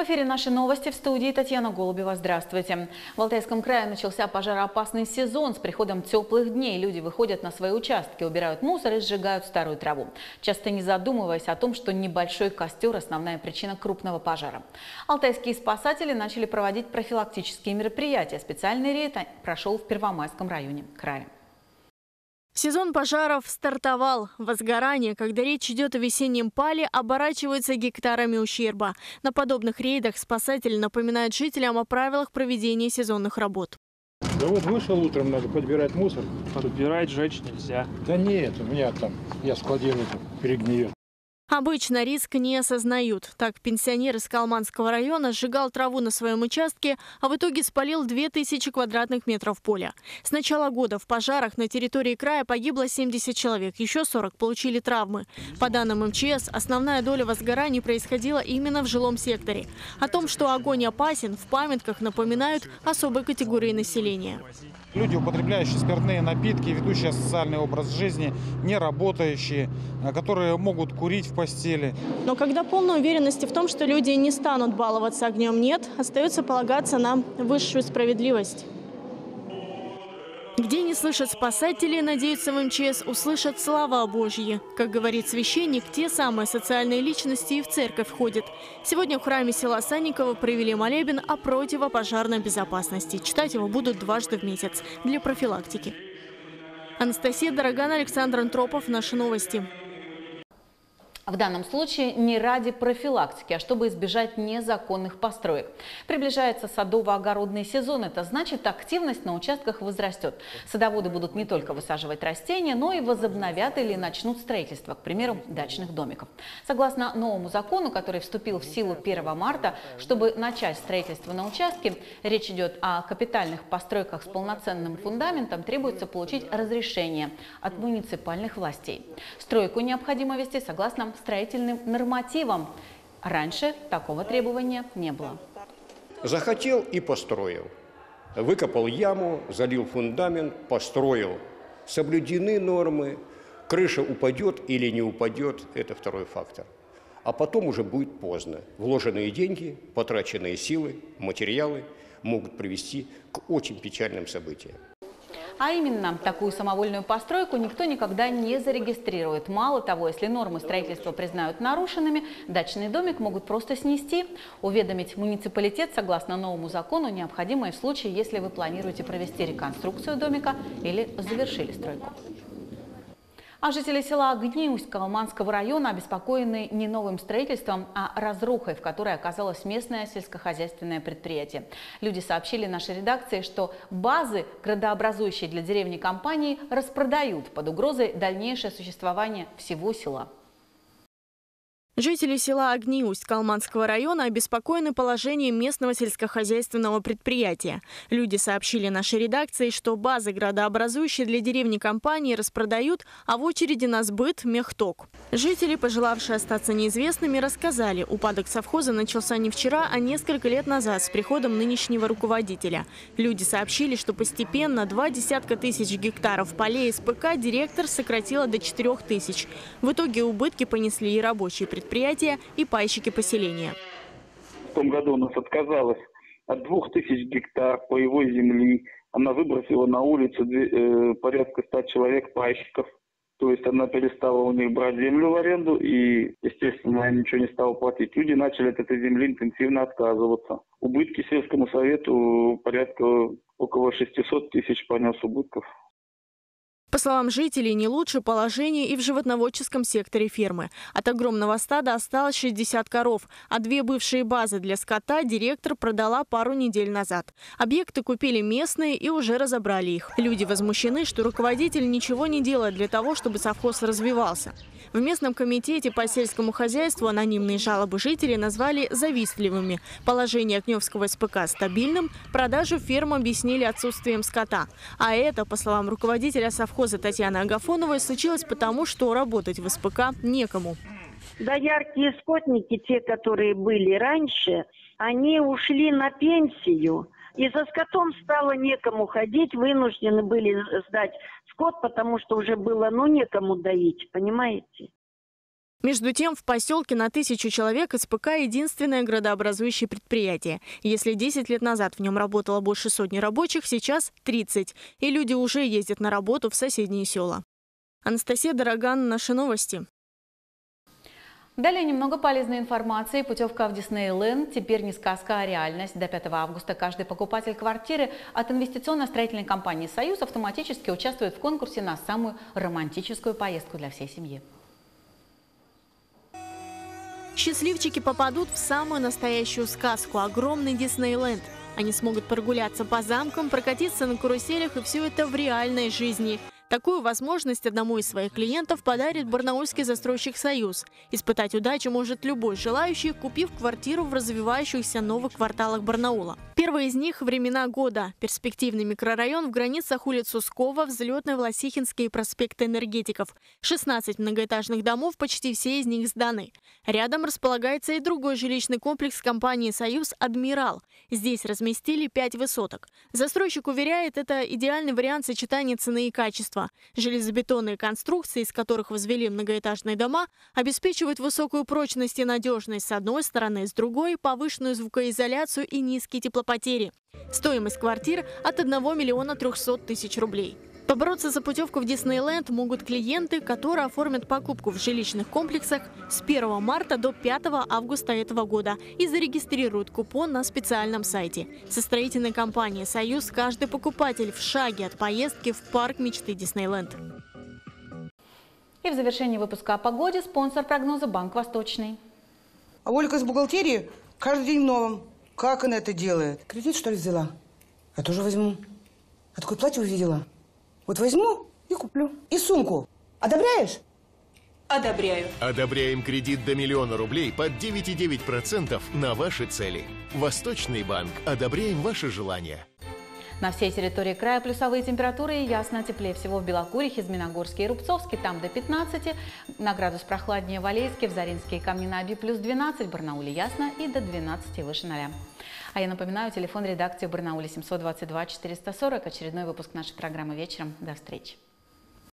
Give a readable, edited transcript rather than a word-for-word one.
В эфире наши новости, в студии Татьяна Голубева. Здравствуйте. В Алтайском крае начался пожароопасный сезон. С приходом теплых дней люди выходят на свои участки, убирают мусор и сжигают старую траву, часто не задумываясь о том, что небольшой костер – основная причина крупного пожара. Алтайские спасатели начали проводить профилактические мероприятия. Специальный рейд прошел в Первомайском районе края. Сезон пожаров стартовал. Возгорание, когда речь идет о весеннем пале, оборачивается гектарами ущерба. На подобных рейдах спасатели напоминают жителям о правилах проведения сезонных работ. Да вот вышел утром, надо подбирать мусор. Подбирать, жечь нельзя. Да нет, у меня там, я складирую, перегниет. Обычно риск не осознают. Так, пенсионер из Калманского района сжигал траву на своем участке, а в итоге спалил 2000 квадратных метров поля. С начала года в пожарах на территории края погибло 70 человек, еще 40 получили травмы. По данным МЧС, основная доля возгораний происходила именно в жилом секторе. О том, что огонь опасен, в памятках напоминают особой категории населения. Люди, употребляющие спиртные напитки, ведущие социальный образ жизни, не работающие, которые могут курить в постели. Но когда полной уверенности в том, что люди не станут баловаться огнем, нет, остается полагаться на высшую справедливость. Где не слышат спасатели, надеются в МЧС, услышат слова Божьи. Как говорит священник, те самые социальные личности и в церковь ходят. Сегодня в храме села Санниково провели молебен о противопожарной безопасности. Читать его будут дважды в месяц для профилактики. Анастасия Дороган, Александр Антропов. Наши новости. В данном случае не ради профилактики, а чтобы избежать незаконных построек. Приближается садово-огородный сезон. Это значит, активность на участках возрастет. Садоводы будут не только высаживать растения, но и возобновят или начнут строительство, к примеру, дачных домиков. Согласно новому закону, который вступил в силу 1 марта, чтобы начать строительство на участке, речь идет о капитальных постройках с полноценным фундаментом, требуется получить разрешение от муниципальных властей. Стройку необходимо вести согласно строительным нормативам. Раньше такого требования не было. Захотел и построил. Выкопал яму, залил фундамент, построил. Соблюдены нормы. Крыша упадет или не упадет – это второй фактор. А потом уже будет поздно. Вложенные деньги, потраченные силы, материалы могут привести к очень печальным событиям. А именно, такую самовольную постройку никто никогда не зарегистрирует. Мало того, если нормы строительства признают нарушенными, дачный домик могут просто снести. Уведомить муниципалитет, согласно новому закону, необходимо и в случае, если вы планируете провести реконструкцию домика или завершили стройку. А жители села Огниусть Калманского района обеспокоены не новым строительством, а разрухой, в которой оказалось местное сельскохозяйственное предприятие. Люди сообщили нашей редакции, что базы, градообразующие для деревни компании, распродают под угрозой дальнейшее существование всего села. Жители села Огниусть Калманского района обеспокоены положением местного сельскохозяйственного предприятия. Люди сообщили нашей редакции, что базы, градообразующие для деревни компании, распродают, а в очереди на сбыт мехток. Жители, пожелавшие остаться неизвестными, рассказали, упадок совхоза начался не вчера, а несколько лет назад с приходом нынешнего руководителя. Люди сообщили, что постепенно 20 тысяч гектаров полей СПК директор сократила до 4000. В итоге убытки понесли и рабочие предприятия, и пайщики поселения. В том году у нас отказалась от 2000 гектар паевой земли. Она выбросила на улицу порядка 100 человек пайщиков. То есть она перестала у них брать землю в аренду и, естественно, ничего не стала платить. Люди начали от этой земли интенсивно отказываться. Убытки сельскому совету порядка около 600 тысяч понес убытков. По словам жителей, не лучше положение и в животноводческом секторе фермы. От огромного стада осталось 60 коров, а 2 бывшие базы для скота директор продала пару недель назад. Объекты купили местные и уже разобрали их. Люди возмущены, что руководитель ничего не делает для того, чтобы совхоз развивался. В местном комитете по сельскому хозяйству анонимные жалобы жителей назвали завистливыми. Положение Огневского СПК стабильным, продажу ферм объяснили отсутствием скота. А это, по словам руководителя совхоза Татьяны Агафоновой, случилось потому, что работать в СПК некому. Да, яркие скотники, те, которые были раньше, они ушли на пенсию. И за скотом стало некому ходить, вынуждены были сдать скот, потому что уже было, некому доить, понимаете? Между тем, в поселке на 1000 человек СПК – единственное градообразующее предприятие. Если 10 лет назад в нем работало больше сотни рабочих, сейчас 30. И люди уже ездят на работу в соседние села. Анастасия Дороган, наши новости. Далее немного полезной информации. Путевка в Диснейленд теперь не сказка, а реальность. До 5 августа каждый покупатель квартиры от инвестиционно-строительной компании «Союз» автоматически участвует в конкурсе на самую романтическую поездку для всей семьи. Счастливчики попадут в самую настоящую сказку – огромный Диснейленд. Они смогут прогуляться по замкам, прокатиться на каруселях, и все это в реальной жизни. Такую возможность одному из своих клиентов подарит барнаульский застройщик «Союз». Испытать удачу может любой желающий, купив квартиру в развивающихся новых кварталах Барнаула. Первый из них – «Времена года». Перспективный микрорайон в границах улиц Сускова, Взлетной, Власихинский и проспекта Энергетиков. 16 многоэтажных домов, почти все из них сданы. Рядом располагается и другой жилищный комплекс компании «Союз» «Адмирал». Здесь разместили 5 высоток. Застройщик уверяет, это идеальный вариант сочетания цены и качества. Железобетонные конструкции, из которых возвели многоэтажные дома, обеспечивают высокую прочность и надежность с одной стороны, с другой – повышенную звукоизоляцию и низкие теплопотери. Стоимость квартир от 1 300 000 рублей. Побороться за путевку в Диснейленд могут клиенты, которые оформят покупку в жилищных комплексах с 1 марта до 5 августа этого года и зарегистрируют купон на специальном сайте. Со строительной компанией «Союз» каждый покупатель в шаге от поездки в парк мечты Диснейленд. И в завершении выпуска о погоде спонсор прогноза «Банк Восточный». А Ольга из бухгалтерии каждый день в новом. Как она это делает? Кредит, что ли, взяла? Я тоже возьму. А такое платье увидела. Вот возьму и куплю. И сумку. Одобряешь? Одобряю. Одобряем кредит до 1 000 000 рублей под 9,9% на ваши цели. Восточный банк. Одобряем ваши желания. На всей территории края плюсовые температуры и ясно теплее всего в Белокурихе, Змеиногорске и Рубцовске, там до 15, на градус прохладнее в Алейске, в Заринске и Камне-на-Оби плюс 12, в Барнауле ясно и до 12 выше 0. А я напоминаю, телефон редакции в Барнауле 722 440, очередной выпуск нашей программы вечером. До встречи.